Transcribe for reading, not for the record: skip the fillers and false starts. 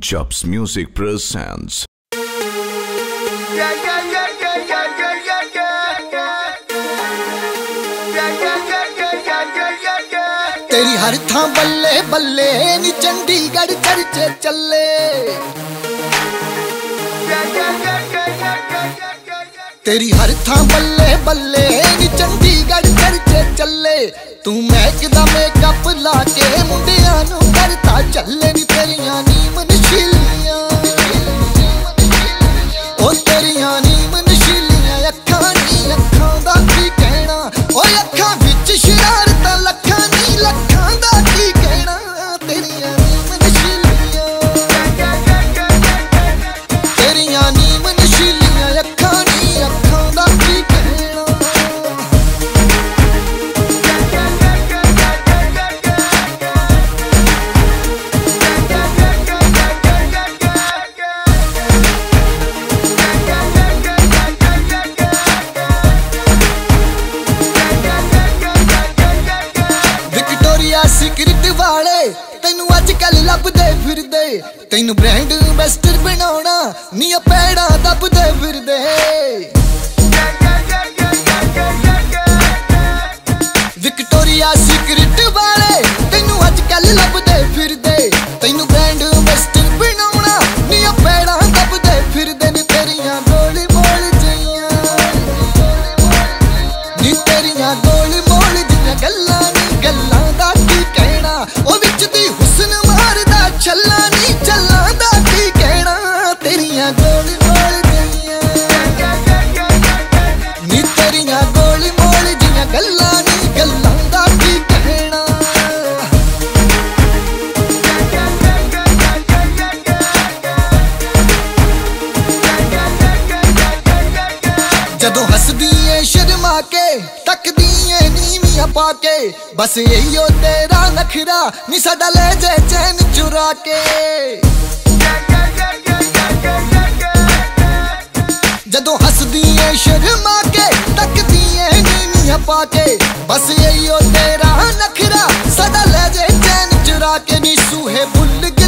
Jobs Music presents. तेरी हर थां बल्ले बल्ले नी चंडीगढ़ चर्चे चले। तेरी हर थां बल्ले बल्ले नी चंडीगढ़ चर्चे चले। तू महकदा मेकअप लाके मुंडियां नू करता चले नी। तेरियां नीम नशीलियां ओ तेरियां नीम नशीलियां अखां नी अखां दा की कहना। ओ अखां विच शरारतां लखां नी लखां दा की कहना। तेरियां नीम नशीलियां तेरियां नीम नशीलियां अखां नी अखां दा की कहना। सिगरेट वाले तैनू अजकल लभदे फिरदे। तैनू ब्रांड एम्बेसडर बनाउणा नी पैड़ा दबदे फिरदे। विक्टोरिया सिगरेट वाले तैनू अजकल लभदे फिरदे। तैनू ब्रांड एम्बेसडर बनाउणा नी पैड़ा दबदे फिरदे। नी तेरियां गोली मोल जियां नी तेरियां गोली मोल जियां गल्लां नी गल्लां दा की कहना। ओ विच दी हुस्न मारदा छल्ला नी छल्लां दा की कहना। तेरियां गोली मोल जियां नी तेरियां गोली मोल जियां गल्लां नी गल्लां दा की कहना। जदों हसदी ऐ शर्मा के तकदी ऐ नीवियां पाके। बस यही तेरा नखरा नी साडा ले जे चैन चुरा के। जदों हसदी ऐ शर्मा के तकदी ऐ नीवियां पाके। बस यही तेरा नखरा साडा ले जे चैन चुरा के। नी सूहे भुल